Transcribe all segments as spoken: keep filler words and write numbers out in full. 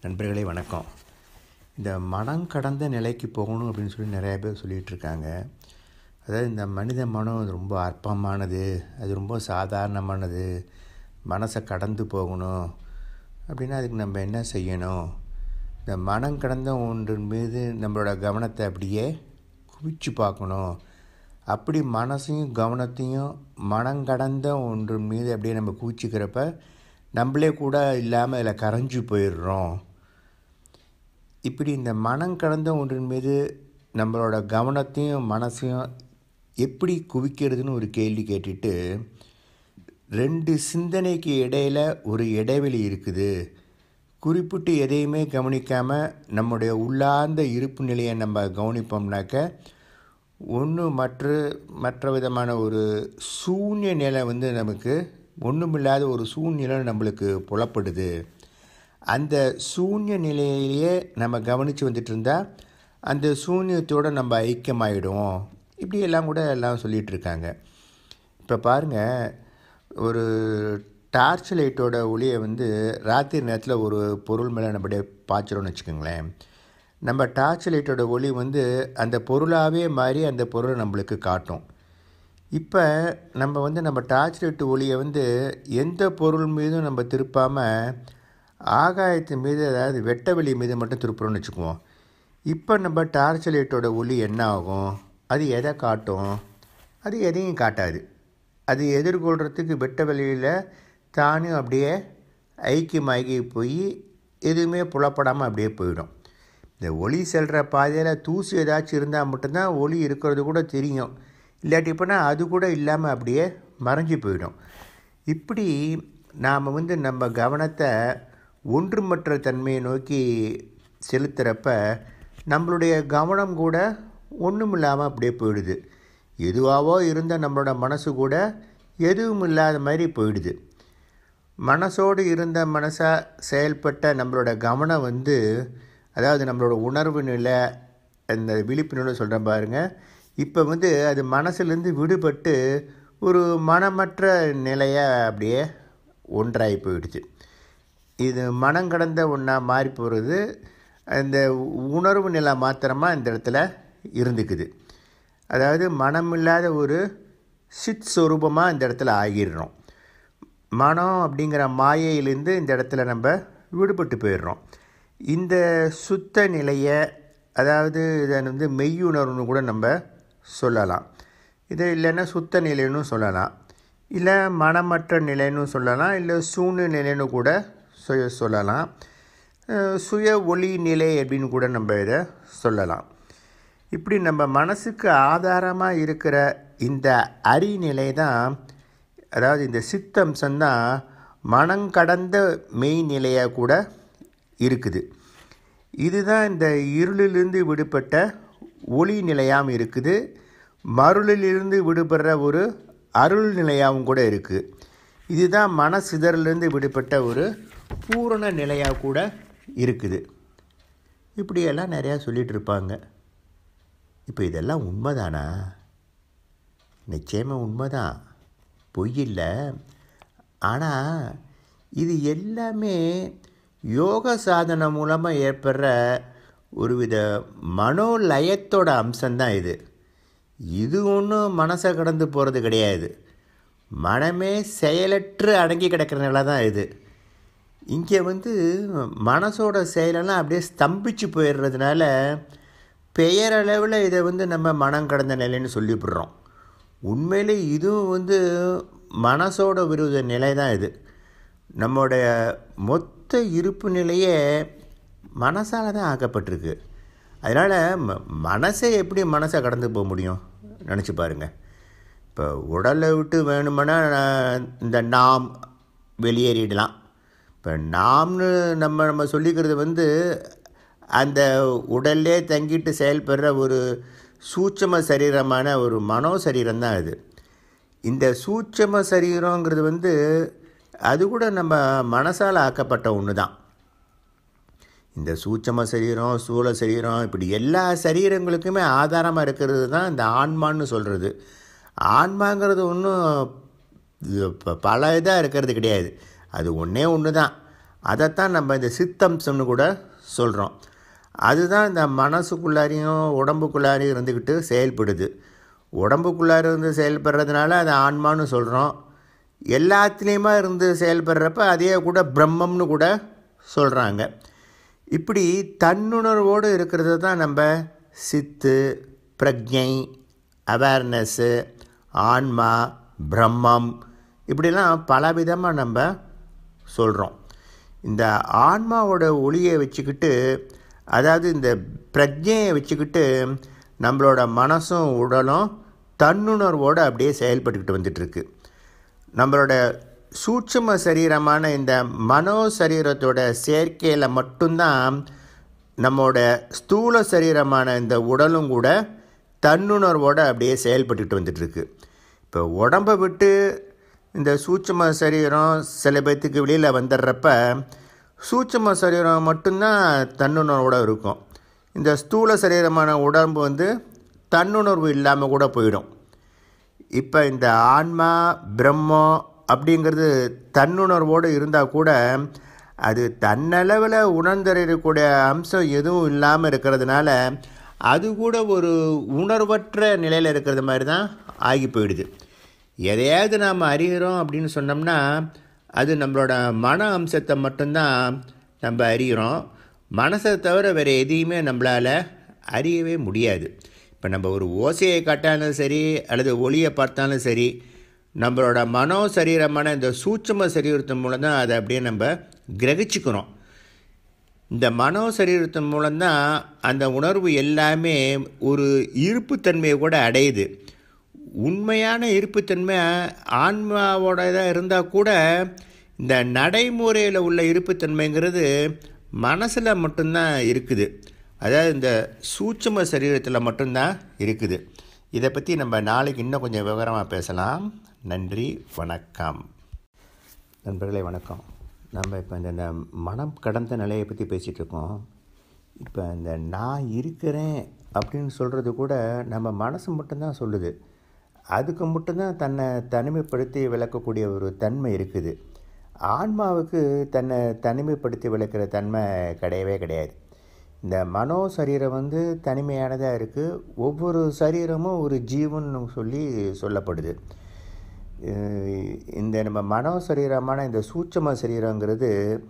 நண்பர்களே வணக்கம். இந்த மனம் கடந்த நிலைக்கு போகணும் அப்படின்னு சொல்லி நிறையா பேர் சொல்லிகிட்டு இருக்காங்க. அதாவது இந்த மனித மனம் ரொம்ப அற்பமானது, அது ரொம்ப சாதாரணமானது, மனசை கடந்து போகணும் அப்படின்னா அதுக்கு நம்ம என்ன செய்யணும்? இந்த மனம் கடந்த ஒன்றின் மீது நம்மளோட கவனத்தை அப்படியே குவிச்சு பார்க்கணும். அப்படி மனசையும் கவனத்தையும் மனம் கடந்த ஒன்றின் மீது அப்படியே நம்ம குவிச்சிக்கிறப்ப நம்மளே கூட இல்லாமல் அதில் கரைஞ்சி போயிடுறோம். இப்படி இந்த மனம் கடந்த ஒன்றின் மீது நம்மளோட கவனத்தையும் மனசையும் எப்படி குவிக்கிறதுன்னு ஒரு கேள்வி கேட்டுட்டு, ரெண்டு சிந்தனைக்கு இடையில் ஒரு இடைவெளி இருக்குது, குறிப்பிட்டு எதையுமே கவனிக்காமல் நம்முடைய உள்ளார்ந்த இருப்பு நிலையை நம்ம கவனிப்போம்னாக்க ஒன்று மற்ற மற்ற விதமான ஒரு சூன்ய நிலை வந்து நமக்கு ஒன்றுமில்லாத ஒரு சூழ்நிலை நம்மளுக்கு புலப்படுது. அந்த சூன்ய நிலையிலேயே நம்ம கவனித்து வந்துட்டு இருந்தால் அந்த சூன்யத்தோடு நம்ம ஐக்கியமாகிடுவோம். இப்படியெல்லாம் கூட எல்லாம் சொல்லிகிட்டு இருக்காங்க. இப்போ பாருங்கள், ஒரு டார்ச் லைட்டோட ஒளியை வந்து ராத்திரி நேரத்தில் ஒரு பொருள் மேலே நம்ம பாய்ச்சிரோன்னு வச்சுக்கோங்களேன். நம்ம டார்ச் லைட்டோட ஒளி வந்து அந்த பொருளாகவே மாறி அந்த பொருளை நம்மளுக்கு காட்டும். இப்போ நம்ம வந்து நம்ம டார்ச் லைட்டு ஒளியை வந்து எந்த பொருள் மீதும் நம்ம திருப்பாமல் ஆகாயத்தின் மீது, அதாவது வெட்ட வெளி மீது மட்டும் திருப்புறோன்னு வச்சுக்குவோம். இப்போ நம்ம டார்ச் லைட்டோட ஒளி என்ன ஆகும்? அது எதை காட்டும்? அது எதையும் காட்டாது. அது எதிர்கொள்கிறதுக்கு வெட்ட வெளியில் தானும் அப்படியே ஐக்கியமாகி போய் எதுவுமே புலப்படாமல் அப்படியே போயிடும். இந்த ஒளி செல்கிற பாதையில் தூசி ஏதாச்சும் இருந்தால் மட்டும்தான் ஒளி இருக்கிறது கூட தெரியும். இல்லாட்டி இப்போனா அது கூட இல்லாமல் அப்படியே மறைஞ்சி போயிடும். இப்படி நாம் வந்து நம்ம கவனத்தை ஒன்றுமற்ற தன்மையை நோக்கி செலுத்துகிறப்ப நம்மளுடைய கவனம் கூட ஒன்றும் இல்லாமல் அப்படியே போயிடுது. எதுவாகவோ இருந்த நம்மளோட மனசு கூட எதுவும் இல்லாத மாதிரி போயிடுது. மனசோடு இருந்த மனசாக செயல்பட்ட நம்மளோட கவனம் வந்து, அதாவது நம்மளோட உணர்வு நிலை, அந்த விழிப்பு நிலை சொல்கிறேன் பாருங்கள், இப்போ வந்து அது மனசுலேருந்து விடுபட்டு ஒரு மனமற்ற நிலையை அப்படியே ஒன்றாகி போயிடுச்சு. இது மனம் கடந்த ஒன்றா மாறி போகிறது. அந்த உணர்வு நிலை மாத்திரமாக இந்த இடத்துல இருந்துக்குது. அதாவது மனமில்லாத ஒரு சித் சொரூபமாக இந்த இடத்துல ஆகிடுறோம். மனம் அப்படிங்கிற மாயையிலேருந்து இந்த இடத்துல நம்ம விடுபட்டு போயிடுறோம். இந்த சுத்த நிலையை, அதாவது இதை வந்து மெய்யுணர்வுன்னு கூட நம்ம சொல்லலாம். இது இல்லைன்னா சுத்த நிலைன்னு சொல்லலாம், இல்லை மனமற்ற நிலைன்னு சொல்லலாம், இல்லை சூன்ய நிலைன்னு கூட சுய சொல்லலாம், சுய ஒளி நிலை அப்படின்னு கூட நம்ம இதை சொல்லலாம். இப்படி நம்ம மனசுக்கு ஆதாரமாக இருக்கிற இந்த அறிநிலை தான், அதாவது இந்த சித்தம்சம்தான் மனம் கடந்த மெய்நிலையாக கூட இருக்குது. இதுதான் இந்த இருளிலிருந்து விடுபட்ட ஒளி நிலையாகவும் இருக்குது, மருளிலிருந்து விடுபடுற ஒரு அருள் நிலையாகவும் கூட இருக்குது. இதுதான் மன சிதறிலிருந்து விடுபட்ட ஒரு பூரண நிலையாக கூட இருக்குது. இப்படியெல்லாம் நிறையா சொல்லிகிட்டு இருப்பாங்க. இப்போ இதெல்லாம் உண்மைதானா? நிச்சயமாக உண்மைதான், பொய் இல்லை. ஆனால் இது எல்லாமே யோக சாதனை மூலமாக ஏற்படுற ஒரு வித மனோலயத்தோட அம்சம்தான் இது. இது ஒன்றும் மனசை கடந்து போகிறது கிடையாது. மனமே செயலற்று அடங்கி கிடக்கிற நிலை தான் இது. இங்கே வந்து மனசோட செயலெல்லாம் அப்படியே ஸ்தம்பிச்சு போயிடுறதுனால பெயரளவில் இதை வந்து நம்ம மனம் கடந்த நிலைன்னு சொல்லிவிடுறோம். உண்மையிலே இதுவும் வந்து மனசோட விரோத நிலை தான் இது. நம்முடைய மொத்த இருப்பு நிலையே மனசால் தான் ஆக்கப்பட்டிருக்கு. அதனால் ம மனசை எப்படி மனசை கடந்து போக முடியும்? நினச்சி பாருங்கள். இப்போ உடலை விட்டு வேணுமென்னா இந்த நாம் வெளியேறிடலாம். இப்போ நாம்னு நம்ம நம்ம சொல்லிக்கிறது வந்து அந்த உடல்லே தங்கிட்டு செயல்படுற ஒரு சூட்சம சரீரமான ஒரு மனோ சரீரம் தான் அது. இந்த சூட்சம சரீரங்கிறது வந்து அது கூட நம்ம மனசால் ஆக்கப்பட்ட ஒன்று தான். இந்த சூட்சம சரீரம், சூழ சரீரம், இப்படி எல்லா சரீரங்களுக்குமே ஆதாரமாக இருக்கிறது தான் இந்த ஆன்மான்னு சொல்கிறது. ஆன்மாங்கிறது ஒன்றும் பல இதாக இருக்கிறது கிடையாது. அது ஒன்றே ஒன்று தான். அதைத்தான் நம்ம இந்த சித்தம்சம்னு கூட சொல்கிறோம். அதுதான் இந்த மனசுக்குள்ளாரையும் உடம்புக்குள்ளாரையும் இருந்துக்கிட்டு செயல்படுது. உடம்புக்குள்ளார இருந்து செயல்படுறதுனால அதை ஆன்மான்னு சொல்கிறோம். எல்லாத்துலேயுமா இருந்து செயல்படுறப்ப அதையே கூட பிரம்மம்னு கூட சொல்கிறாங்க. இப்படி தன்னுணர்வோடு இருக்கிறது தான் நம்ம சித்து, பிரஜை, அவேர்னஸ்ஸு, ஆன்மா, பிரம்மம் இப்படிலாம் பலவிதமாக நம்ம சொல்கிறோம். இந்த ஆன்மாவோட ஒளியை வச்சுக்கிட்டு, அதாவது இந்த பிரஜையை வச்சுக்கிட்டு நம்மளோட மனசும் உடலும் தன்னுணர்வோடு அப்படியே செயல்பட்டுக்கிட்டு வந்துட்டுருக்கு. நம்மளோட சூட்சும சரீரமான இந்த மனோ சரீரத்தோட சேர்க்கையில் மட்டும்தான் நம்மளோட ஸ்தூல சரீரமான இந்த உடலும் கூட தன்னுணர்வோடு அப்படியே செயல்பட்டுக்கிட்டு வந்துட்டுருக்கு. இப்போ உடம்பை விட்டு இந்த சூட்சும சரீரம் சில பேர்த்துக்கு வெளியில் வந்துடுறப்ப சூட்சும சரீரம் மட்டும்தான் தன்னுணர்வோடு இருக்கும். இந்த ஸ்தூல சரீரமான உடம்பு வந்து தன்னுணர்வு இல்லாமல் கூட போயிடும். இப்போ இந்த ஆன்மா, பிரம்மம் அப்படிங்கிறது தன்னுணர்வோடு இருந்தால் கூட அது தன்னளவில் உணர்ந்தறியக்கூடிய அம்சம் எதுவும் இல்லாமல் இருக்கிறதுனால அது கூட ஒரு உணர்வற்ற நிலையில் இருக்கிறது மாதிரி தான் ஆகி போயிடுது. எதையாவது நாம் அறிகிறோம் அப்படின்னு சொன்னோம்னா அது நம்மளோட மன அம்சத்தை மட்டும்தான் நம்ம அறிகிறோம். மனசை தவிர வேறு எதையுமே நம்மளால் அறியவே முடியாது. இப்போ நம்ம ஒரு ஓசையை காட்டாலும் சரி அல்லது ஒளியை பார்த்தாலும் சரி, நம்மளோட மனோ சரீரமான இந்த சூட்சும சரீரத்தின் மூலம் தான் அதை அப்படியே நம்ம கிரகிச்சுக்கிறோம். இந்த மனோ சரீரத்தின் மூலம்தான் அந்த உணர்வு எல்லாமே ஒரு இருப்புத்தன்மையை கூட அடையுது. உண்மையான இருப்புத்தன்மை ஆன்மாவோட தான் இருந்தால் கூட இந்த நடைமுறையில் உள்ள இருப்புத்தன்மைங்கிறது மனசில் மட்டும்தான் இருக்குது. அதாவது இந்த சூட்சும சரீரத்தில் மட்டும்தான் இருக்குது. இதை பற்றி நம்ம நாளைக்கு இன்னும் கொஞ்சம் விவரமாக பேசலாம். நன்றி, வணக்கம். நண்பர்களே வணக்கம். நம்ம இப்போ இந்த மனம் கடந்த நிலையை பற்றி பேசிகிட்ருக்கோம். இப்போ இந்த நான் இருக்கிறேன் அப்படின்னு சொல்கிறது கூட நம்ம மனசு மட்டும்தான் சொல்லுது. அதுக்கு மட்டும்தான் தன்னை தனிமைப்படுத்தி விளக்கக்கூடிய ஒரு தன்மை இருக்குது. ஆன்மாவுக்கு தன்னை தனிமைப்படுத்தி விளக்குற தன்மை கிடையவே கிடையாது. இந்த மனோ சரீரம் வந்து தனிமையானதாக இருக்குது. ஒவ்வொரு சரீரமும் ஒரு ஜீவன் சொல்லி சொல்லப்படுது. இந்த நம்ம மனோ சரீரமான இந்த சூட்சும சரீரங்கிறது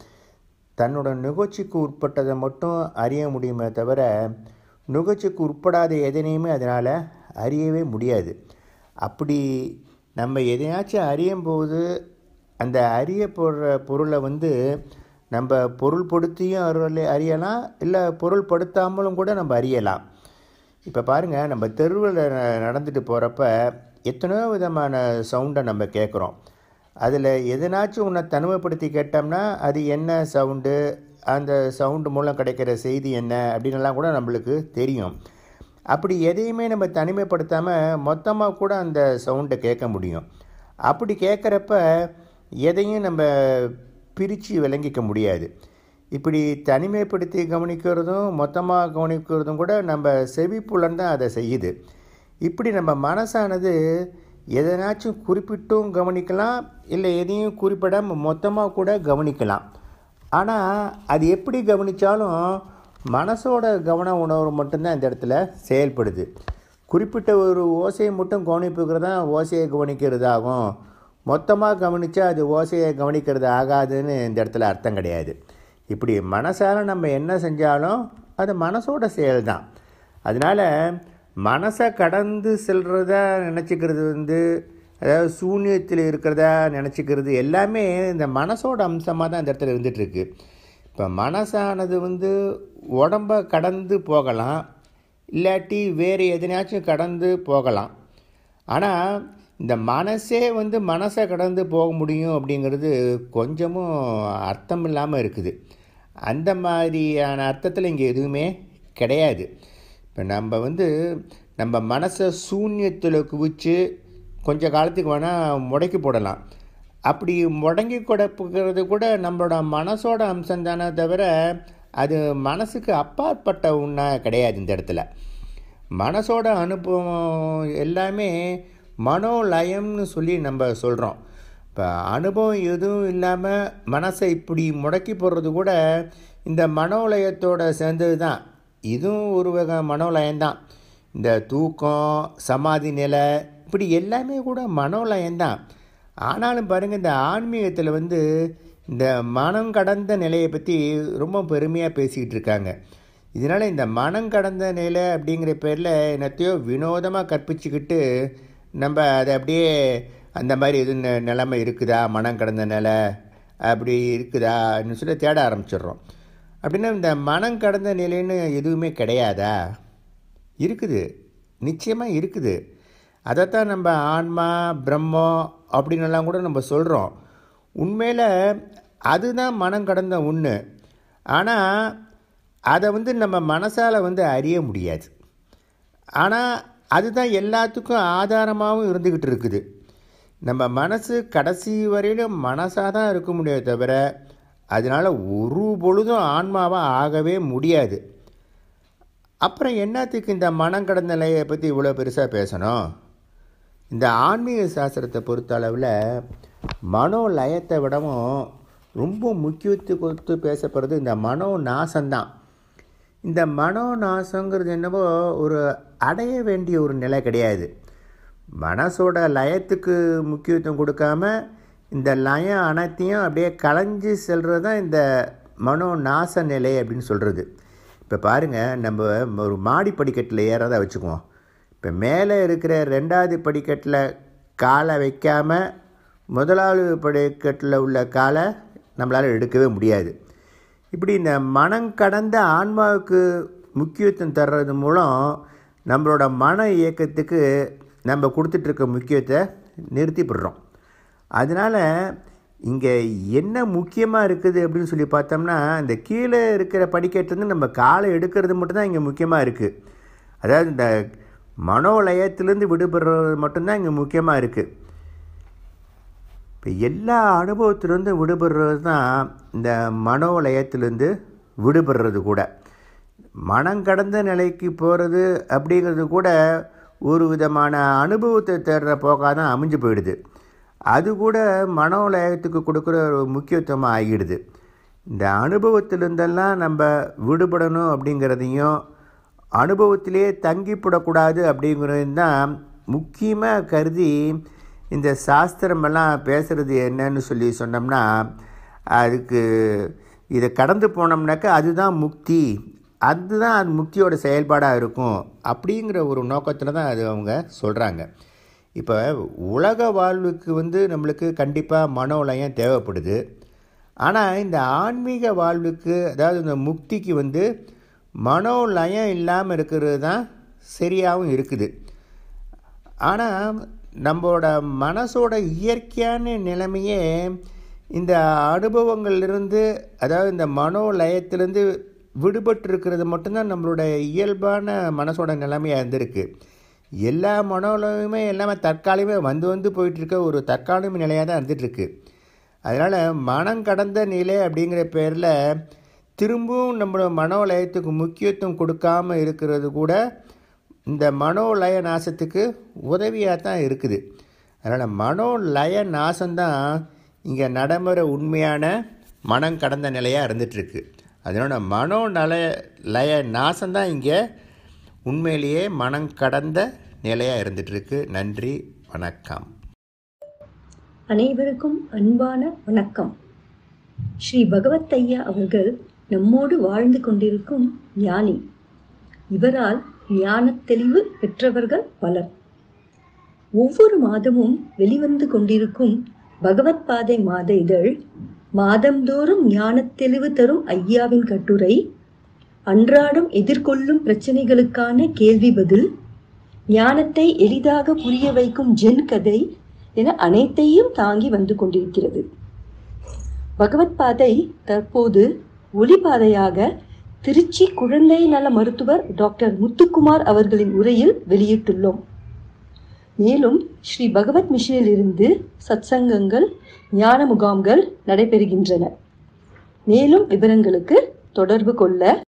தன்னோட நுகர்ச்சிக்கு உட்பட்டதை மட்டும் அறிய முடியுமே தவிர நுகர்ச்சிக்கு உட்படாத எதனையுமே அதனால் அறியவே முடியாது. அப்படி நம்ம எதையாச்சும் அறியும் போது அந்த அறிய போடுற பொருளை வந்து நம்ம பொருள்படுத்தியும் அறிய அறியலாம், இல்லை பொருள்படுத்தாமலும் கூட நம்ம அறியலாம். இப்போ பாருங்கள், நம்ம தெருவில் நடந்துட்டு போகிறப்ப எத்தனையோ விதமான சவுண்டை நம்ம கேட்குறோம். அதில் எதனாச்சும் ஒன்றை தனிமைப்படுத்தி கேட்டோம்னா அது என்ன சவுண்டு, அந்த சவுண்டு மூலம் கிடைக்கிற செய்தி என்ன அப்படின்லாம் கூட நம்மளுக்கு தெரியும். அப்படி எதையுமே நம்ம தனிமைப்படுத்தாமல் மொத்தமாக கூட அந்த சவுண்டை கேட்க முடியும். அப்படி கேட்குறப்ப எதையும் நம்ம பிரித்து விளங்கிக்க முடியாது. இப்படி தனிமைப்படுத்தி கவனிக்கிறதும் மொத்தமாக கவனிக்கிறதும் கூட நம்ம செவிப்புலன் தான் அதை செய்யுது. இப்படி நம்ம மனசானது எதனாச்சும் குறிப்பிட்டும் கவனிக்கலாம், இல்லை எதையும் குறிப்பிடாமல் மொத்தமாக கூட கவனிக்கலாம். ஆனால் அது எப்படி கவனித்தாலும் மனசோட கவன உணர்வு மட்டும்தான் இந்த இடத்துல செயல்படுது. குறிப்பிட்ட ஒரு ஓசையை மட்டும் கவனிப்புக்கிறது தான் ஓசையை கவனிக்கிறதாகும். மொத்தமாக கவனித்தா அது ஓசையை கவனிக்கிறது ஆகாதுன்னு இந்த இடத்துல அர்த்தம் கிடையாது. இப்படி மனசால் நம்ம என்ன செஞ்சாலும் அது மனசோட செயல் தான். அதனால் மனசை கடந்து செல்கிறதா நினச்சிக்கிறது வந்து, அதாவது சூன்யத்தில் இருக்கிறதா நினச்சிக்கிறது எல்லாமே இந்த மனசோட அம்சமாக தான் இந்த இடத்துல இருந்துகிட்ருக்கு. இப்போ மனசானது வந்து உடம்பை கடந்து போகலாம், இல்லாட்டி வேறு எதனாச்சும் கடந்து போகலாம். ஆனால் இந்த மனசே வந்து மனசை கடந்து போக முடியும் அப்படிங்கிறது கொஞ்சமும் அர்த்தம் இல்லாமல் இருக்குது. அந்த மாதிரியான அர்த்தத்தில் இங்கே எதுவுமே கிடையாது. இப்போ நம்ம வந்து நம்ம மனசை சூன்யத்தில் குவிச்சு கொஞ்ச காலத்துக்கு வேணால் முடக்கி போடலாம். அப்படி முடங்கி கொடுக்கிறது கூட நம்மளோட மனசோட அம்சம் தானே தவிர அது மனசுக்கு அப்பாற்பட்ட ஒன்றா கிடையாது. இந்த இடத்துல மனசோட அனுபவம் எல்லாமே மனோலயம்னு சொல்லி நம்ம சொல்கிறோம். இப்போ இப்போ அனுபவம் எதுவும் இல்லாமல் மனசை இப்படி முடக்கி போடுறது கூட இந்த மனோலயத்தோடு சேர்ந்தது தான். இதுவும் ஒரு வகை மனோலயம்தான். இந்த தூக்கம், சமாதி நிலை, இப்படி எல்லாமே கூட மனோலயம்தான். ஆனாலும் பாருங்கள், இந்த ஆன்மீகத்தில் வந்து இந்த மனம் கடந்த நிலையை பற்றி ரொம்ப பெருமையாக பேசிக்கிட்டு இருக்காங்க. இதனால் இந்த மனம் கடந்த நிலை அப்படிங்கிற பேரில் என்னத்தையோ வினோதமாக கற்பிச்சுக்கிட்டு நம்ம அதை அப்படியே அந்த மாதிரி எதுவும் நிலைமை இருக்குதா, மனம் கடந்த நிலை அப்படி இருக்குதான்னு சொல்லி தேட ஆரம்பிச்சிடுறோம். அப்படின்னா இந்த மனம் கடந்த நிலைன்னு எதுவுமே கிடையாதா? இருக்குது, நிச்சயமாக இருக்குது. அதைத்தான் நம்ம ஆன்மா, பிரம்மம் அப்படின்னெல்லாம் கூட நம்ம சொல்கிறோம். உண்மையில் அதுதான் மனம் கடந்த ஒன்று. ஆனால் அதை வந்து நம்ம மனசால் வந்து அறிய முடியாது. ஆனால் அதுதான் எல்லாத்துக்கும் ஆதாரமாகவும் இருந்துக்கிட்டு இருக்குது. நம்ம மனசு கடைசி வரையிலும் மனசாக தான் இருக்க முடியாது தவிர அதனால் ஒரு பொழுதும் ஆன்மாவாக ஆகவே முடியாது. அப்புறம் என்னத்துக்கு இந்த மனம் கடந்த நிலையை பற்றி இவ்வளோ பெருசாக பேசணும்? இந்த ஆன்மீக சாஸ்திரத்தை பொறுத்த அளவில் மனோலயத்தை விடவும் ரொம்ப முக்கியத்துவம் கொடுத்து பேசப்படுறது இந்த மனோ நாசம்தான். இந்த மனோ நாசங்கிறது என்னவோ ஒரு அடைய வேண்டிய ஒரு நிலை கிடையாது. மனசோட லயத்துக்கு முக்கியத்துவம் கொடுக்காம இந்த லயம் அனைத்தையும் அப்படியே களைஞ்சி செல்கிறது தான் இந்த மனோ நாச நிலை அப்படின்னு சொல்கிறது. இப்போ பாருங்கள், நம்ம ஒரு மாடி படிக்கட்டில் ஏறதா வச்சுக்குவோம். இப்போ மேலே இருக்கிற ரெண்டாவது படிக்கட்டில் காலை வைக்காமல் முதலாவது படிக்கட்டில் உள்ள காலை நம்மளால் எடுக்கவே முடியாது. இப்படி இந்த மனம் கடந்த ஆன்மாவுக்கு முக்கியத்துவம் தர்றது மூலம் நம்மளோட மன இயக்கத்துக்கு நம்ம கொடுத்துட்ருக்க முக்கியத்தை நிறுத்திவிடுறோம். அதனால் இங்கே என்ன முக்கியமாக இருக்குது அப்படின்னு சொல்லி பார்த்தோம்னா, இந்த கீழே இருக்கிற படிக்கட்டுலேருந்து நம்ம காலை எடுக்கிறது மட்டும்தான் இங்கே முக்கியமாக இருக்குது. அதாவது இந்த மனோலயத்திலேருந்து விடுபடுறது மட்டும்தான் இங்கே முக்கியமாக இருக்குது. இப்போ எல்லா அனுபவத்திலேருந்து விடுபடுறது தான் இந்த மனோலயத்திலேருந்து விடுபடுறது கூட. மனம் கடந்த நிலைக்கு போகிறது அப்படிங்கிறது கூட ஒரு விதமான அனுபவத்தை தேடுற போக்காக தான் அமைஞ்சு போயிடுது. அது கூட மனோலயத்துக்கு கொடுக்குற ஒரு முக்கியத்துவமாக ஆகிடுது. இந்த அனுபவத்திலிருந்தெல்லாம் நம்ம விடுபடணும் அப்படிங்கிறதையும் அனுபவத்திலே தங்கிப்படக்கூடாது அப்படிங்கிறதையும் தான் முக்கியமாக கருதி இந்த சாஸ்திரமெல்லாம் பேசுகிறது என்னன்னு சொல்லி சொன்னோம்னா, அதுக்கு இதை கடந்து போனோம்னாக்கா அதுதான் முக்தி, அதுதான் அது முக்தியோட செயல்பாடாக இருக்கும் அப்படிங்கிற ஒரு நோக்கத்தில் தான் அது அவங்க சொல்கிறாங்க. இப்போ உலக வாழ்வுக்கு வந்து நம்மளுக்கு கண்டிப்பாக மனோலயம் தேவைப்படுது. ஆனால் இந்த ஆன்மீக வாழ்வுக்கு, அதாவது இந்த முக்திக்கு வந்து மனோலயம் இல்லாமல் இருக்கிறது தான் சரியாகவும் இருக்குது. ஆனால் நம்மளோட மனசோட இயற்கையான நிலைமையே இந்த அனுபவங்கள்லேருந்து, அதாவது இந்த மனோலயத்திலேருந்து விடுபட்டு மட்டும்தான் நம்மளோட இயல்பான மனசோட நிலைமையாக இருந்திருக்கு. எல்லா மனோலயமே எல்லாமே தற்காலிகமே வந்து வந்து போயிட்டுருக்க ஒரு தற்காலிக நிலையாக தான் இருந்துகிட்ருக்கு. அதனால் மனம் கடந்த நிலை அப்படிங்கிற பேரில் திரும்பவும் நம்மளோட மனோலயத்துக்கு முக்கியத்துவம் கொடுக்காமல் இருக்கிறது கூட இந்த மனோலய நாசத்துக்கு உதவியாக தான் இருக்குது. அதனால் மனோலய நாசம்தான் இங்கே நடைமுறை உண்மையான மனம் கடந்த நிலையாக இருந்துகிட்ருக்கு. அதனோட மனோநல லய நாசம்தான் இங்கே உண்மையிலேயே மனம் கடந்த நிலையாக இருந்துகிட்ருக்கு. நன்றி, வணக்கம். அனைவருக்கும் அன்பான வணக்கம். ஸ்ரீ பகவத் ஐயா அவர்கள் நம்மோடு வாழ்ந்து கொண்டிருக்கும் ஞானி. இவரால் ஞான தெளிவு பெற்றவர்கள் பலர். ஒவ்வொரு மாதமும் வெளிவந்து கொண்டிருக்கும் பகவத் பாதை மாத இதழ் மாதந்தோறும் ஞான தெளிவு தரும் ஐயாவின் கட்டுரை, அன்றாடம் எதிர்கொள்ளும் பிரச்சனைகளுக்கான கேள்வி பதில், ஞானத்தை எளிதாக புரிய வைக்கும் ஜென் கதை என அனைத்தையும் தாங்கி வந்து கொண்டிருக்கிறது. பகவத் பாதை தற்போது ஒளிபாதையாக திருச்சி குழந்தை நல மருத்துவர் டாக்டர் முத்துக்குமார் அவர்களின் உரையில் வெளியிட்டுள்ளோம். மேலும் ஸ்ரீ பகவத் மிஷனில் இருந்து சத்சங்கங்கள், ஞான முகாம்கள் நடைபெறுகின்றன. மேலும் விவரங்களுக்கு தொடர்பு கொள்ள